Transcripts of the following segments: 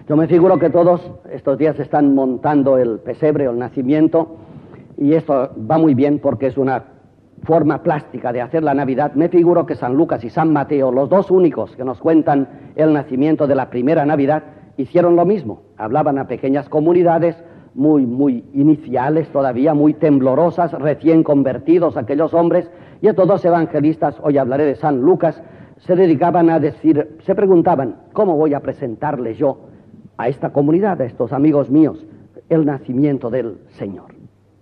Yo me figuro que todos estos días están montando el pesebre o el nacimiento, y esto va muy bien porque es una forma plástica de hacer la Navidad. Me figuro que San Lucas y San Mateo, los dos únicos que nos cuentan el nacimiento de la primera Navidad, hicieron lo mismo. Hablaban a pequeñas comunidades muy iniciales todavía, muy temblorosas, recién convertidos aquellos hombres, y estos dos evangelistas, hoy hablaré de San Lucas, se dedicaban a decir, se preguntaban, ¿cómo voy a presentarle yo a esta comunidad, a estos amigos míos, el nacimiento del Señor?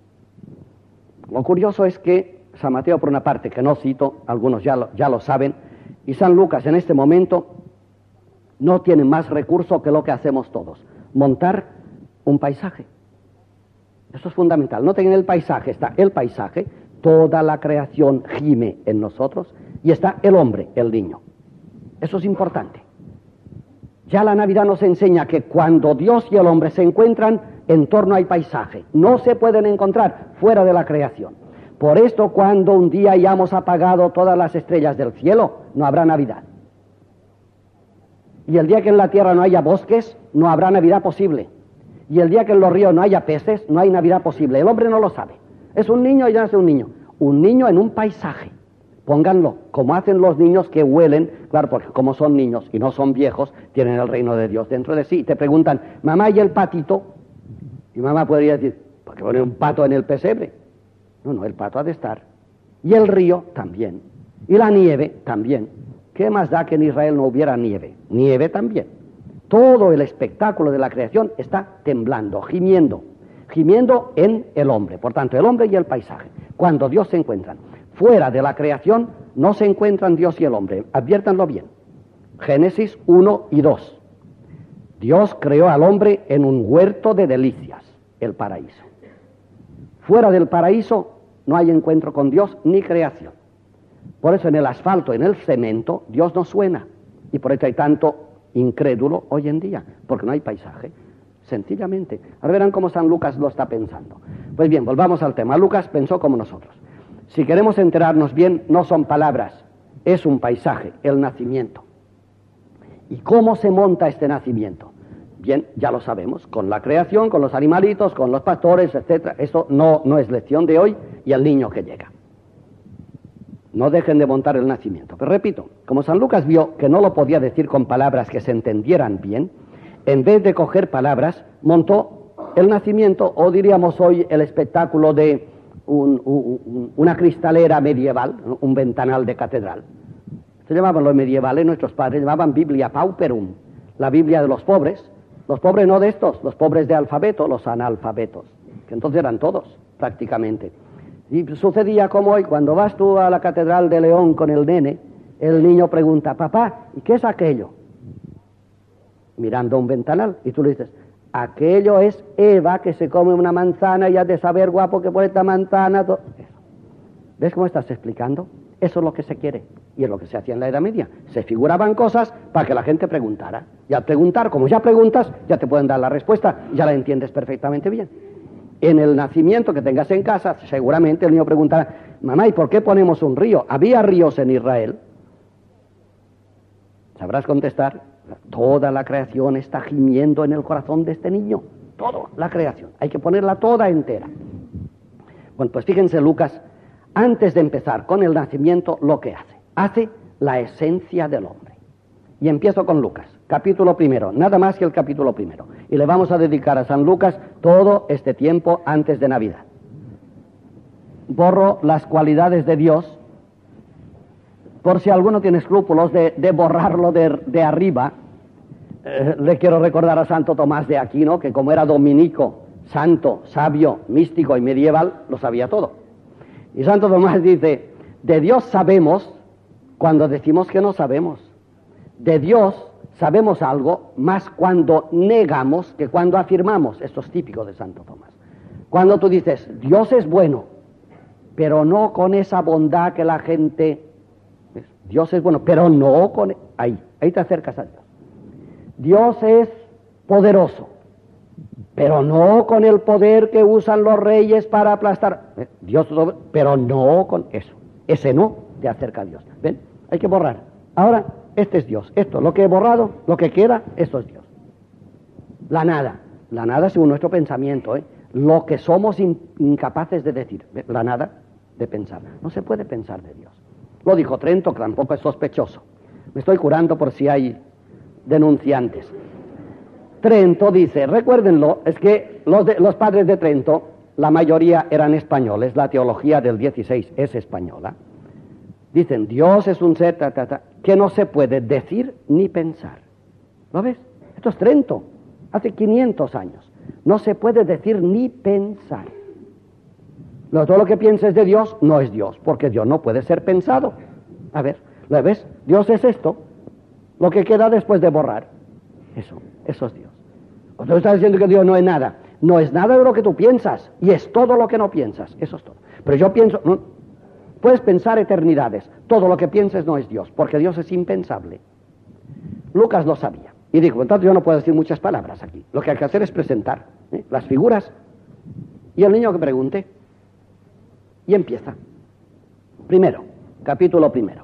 Lo curioso es que San Mateo, por una parte, que no cito, algunos ya lo saben, y San Lucas en este momento no tiene más recurso que lo que hacemos todos, montar un paisaje. Eso es fundamental. Noten, en el paisaje está el paisaje, toda la creación gime en nosotros, y está el hombre, el niño. Eso es importante. Ya la Navidad nos enseña que cuando Dios y el hombre se encuentran, en torno hay paisaje. No se pueden encontrar fuera de la creación. Por esto, cuando un día hayamos apagado todas las estrellas del cielo, no habrá Navidad. Y el día que en la tierra no haya bosques, no habrá Navidad posible. Y el día que en los ríos no haya peces, no hay Navidad posible. El hombre no lo sabe. Es un niño y ya es un niño. Un niño en un paisaje. Pónganlo, como hacen los niños que huelen, claro, porque como son niños y no son viejos, tienen el reino de Dios dentro de sí. Te preguntan, mamá, ¿y el patito? Y mamá podría decir, ¿por qué poner un pato en el pesebre? No, el pato ha de estar. Y el río también. Y la nieve también. ¿Qué más da que en Israel no hubiera nieve? Nieve también. Todo el espectáculo de la creación está temblando, gimiendo en el hombre. Por tanto, el hombre y el paisaje. Cuando Dios se encuentran fuera de la creación, no se encuentran Dios y el hombre. Adviértanlo bien. Génesis 1 y 2. Dios creó al hombre en un huerto de delicias, el paraíso. Fuera del paraíso no hay encuentro con Dios ni creación. Por eso en el asfalto, en el cemento, Dios no suena. Y por eso hay tanto incrédulo hoy en día, porque no hay paisaje. Sencillamente. Ahora verán cómo San Lucas lo está pensando. Pues bien, volvamos al tema. Lucas pensó como nosotros. Si queremos enterarnos bien, no son palabras, es un paisaje, el nacimiento. ¿Y cómo se monta este nacimiento? Bien, ya lo sabemos, con la creación, con los animalitos, con los pastores, etc. Eso no es lección de hoy, y el niño que llega. No dejen de montar el nacimiento. Pero repito, como San Lucas vio que no lo podía decir con palabras que se entendieran bien, en vez de coger palabras, montó el nacimiento, o diríamos hoy el espectáculo de una cristalera medieval, un ventanal de catedral. Se llamaban los medievales, nuestros padres llamaban Biblia Pauperum, la Biblia de los pobres no de estos, los pobres de alfabeto, los analfabetos, que entonces eran todos, prácticamente. Y sucedía como hoy, cuando vas tú a la Catedral de León con el nene, el niño pregunta, papá, ¿y qué es aquello? Mirando un ventanal, y tú le dices, aquello es Eva que se come una manzana y has de saber, guapo, que por esta manzana... Eso. ¿Ves cómo estás explicando? Eso es lo que se quiere, y es lo que se hacía en la Edad Media. Se figuraban cosas para que la gente preguntara. Y al preguntar, como ya preguntas, ya te pueden dar la respuesta, y ya la entiendes perfectamente bien. En el nacimiento que tengas en casa, seguramente el niño preguntará, mamá, ¿y por qué ponemos un río? ¿Había ríos en Israel? Sabrás contestar, toda la creación está gimiendo en el corazón de este niño. Toda la creación. Hay que ponerla toda entera. Bueno, pues fíjense Lucas, antes de empezar con el nacimiento, lo que hace. Hace la esencia del hombre. Y empiezo con Lucas, capítulo primero, nada más que el capítulo primero. Y le vamos a dedicar a San Lucas todo este tiempo antes de Navidad. Borro las cualidades de Dios, por si alguno tiene escrúpulos de borrarlo de arriba. Le quiero recordar a Santo Tomás de Aquino, que como era dominico, santo, sabio, místico y medieval, lo sabía todo. Y Santo Tomás dice, de Dios sabemos cuando decimos que no sabemos. De Dios sabemos algo más cuando negamos que cuando afirmamos. Esto es típico de Santo Tomás. Cuando tú dices, Dios es bueno, pero no con esa bondad que la gente... Dios es bueno, pero no con... Ahí te acercas a Dios. Dios es poderoso, pero no con el poder que usan los reyes para aplastar. Dios, pero no con eso. Ese no te acerca a Dios. ¿Ven? Hay que borrar. Ahora, este es Dios. Esto, lo que he borrado, lo que queda, esto es Dios. La nada según nuestro pensamiento, lo que somos incapaces de decir, la nada de pensar. No se puede pensar de Dios. Lo dijo Trento, que tampoco es sospechoso. Me estoy curando por si hay denunciantes. Trento dice, recuérdenlo, es que los padres de Trento, la mayoría eran españoles, la teología del 16 es española. Dicen, Dios es un ser que no se puede decir ni pensar. ¿Lo ves? Esto es Trento, hace 500 años. No se puede decir ni pensar. Todo lo que pienses de Dios no es Dios, porque Dios no puede ser pensado. A ver, ¿lo ves? Dios es esto, lo que queda después de borrar. Eso es Dios. Tú estás diciendo que Dios no es nada. No es nada de lo que tú piensas, y es todo lo que no piensas. Eso es todo. Pero yo pienso, no, puedes pensar eternidades. Todo lo que pienses no es Dios, porque Dios es impensable. Lucas lo sabía. Y dijo, entonces yo no puedo decir muchas palabras aquí. Lo que hay que hacer es presentar las figuras. Y el niño que pregunte. Y empieza. Primero, capítulo primero.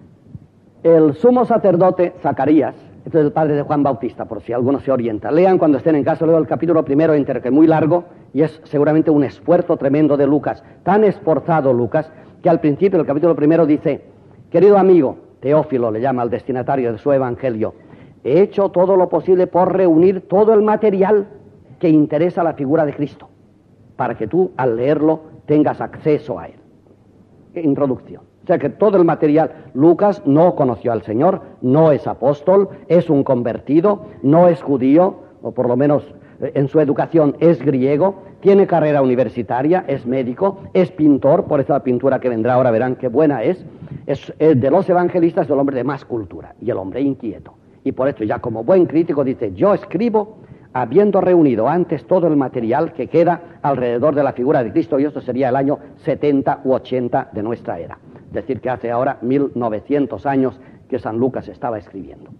El sumo sacerdote Zacarías, este es el padre de Juan Bautista, por si alguno se orienta. Lean cuando estén en casa, leo el capítulo primero, que es muy largo, y es seguramente un esfuerzo tremendo de Lucas. Tan esforzado Lucas, que al principio del capítulo primero dice, querido amigo, Teófilo le llama al destinatario de su evangelio, he hecho todo lo posible por reunir todo el material que interesa a la figura de Cristo, para que tú, al leerlo, tengas acceso a él. Introducción. O sea que todo el material, Lucas no conoció al Señor, no es apóstol, es un convertido, no es judío, o por lo menos en su educación es griego, tiene carrera universitaria, es médico, es pintor, por esa pintura que vendrá ahora verán qué buena es de los evangelistas el hombre de más cultura y el hombre inquieto. Y por esto ya como buen crítico dice, yo escribo habiendo reunido antes todo el material que queda alrededor de la figura de Cristo, y esto sería el año 70 u 80 de nuestra era. Es decir, que hace ahora 1900 años que San Lucas estaba escribiendo.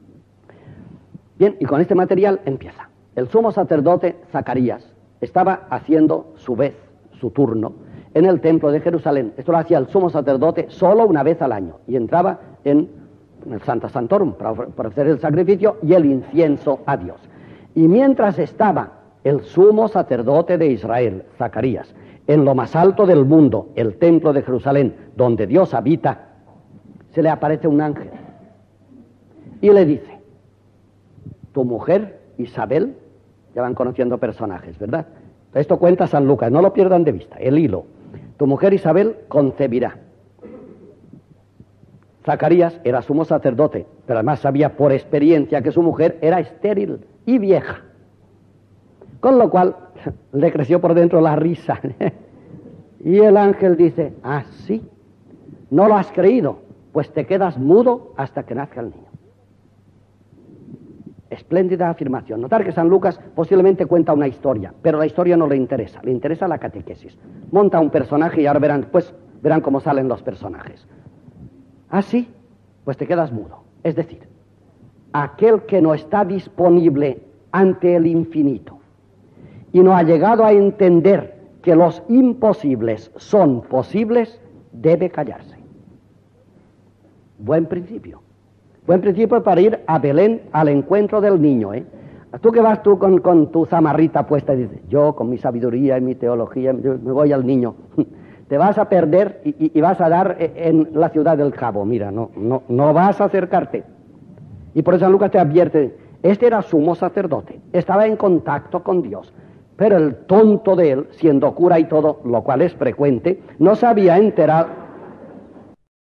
Bien, y con este material empieza. El sumo sacerdote Zacarías estaba haciendo su turno, en el templo de Jerusalén. Esto lo hacía el sumo sacerdote solo una vez al año, y entraba en el Sancta Sanctorum para ofrecer el sacrificio y el incienso a Dios. Y mientras estaba el sumo sacerdote de Israel, Zacarías, en lo más alto del mundo, el templo de Jerusalén, donde Dios habita, se le aparece un ángel y le dice, tu mujer Isabel, ya van conociendo personajes, ¿verdad? Esto cuenta San Lucas, no lo pierdan de vista, el hilo. Tu mujer Isabel concebirá. Zacarías era sumo sacerdote, pero además sabía por experiencia que su mujer era estéril y vieja. Con lo cual le creció por dentro la risa. Y el ángel dice, ah, sí, no lo has creído, pues te quedas mudo hasta que nazca el niño. Espléndida afirmación. Notar que San Lucas posiblemente cuenta una historia, pero la historia no le interesa la catequesis. Monta un personaje y ahora verán cómo salen los personajes. Ah, sí, pues te quedas mudo. Es decir, aquel que no está disponible ante el infinito y no ha llegado a entender que los imposibles son posibles, debe callarse. Buen principio. Buen principio para ir a Belén al encuentro del niño, ¿eh? Tú que vas con tu zamarrita puesta y dices, yo con mi sabiduría y mi teología me voy al niño. Te vas a perder y vas a dar en la ciudad del Cabo. Mira, no vas a acercarte. Y por eso San Lucas te advierte, este era sumo sacerdote, estaba en contacto con Dios, pero el tonto de él, siendo cura y todo, lo cual es frecuente, no se había enterado